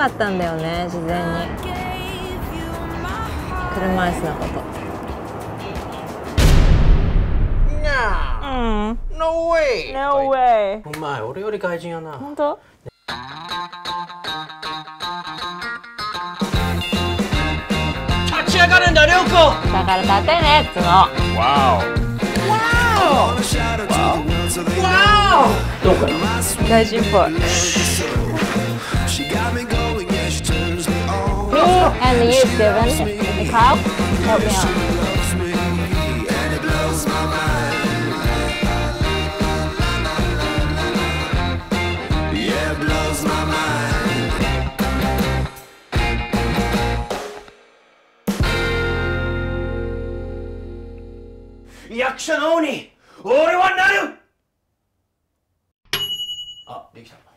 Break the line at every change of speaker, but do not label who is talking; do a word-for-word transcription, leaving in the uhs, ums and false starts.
かったんだよね、事前に。車椅子のこと。うん。
No way!
No way!
お前、俺より外人やな。
本当？
立ち上がるんだ、涼子。
だから立てねっつの。
わお。わお。わお。どうかな。
外人っぽい。Me and you, Steven, in the crowd, help me out.
「役者の王に俺はなる」あ、できた。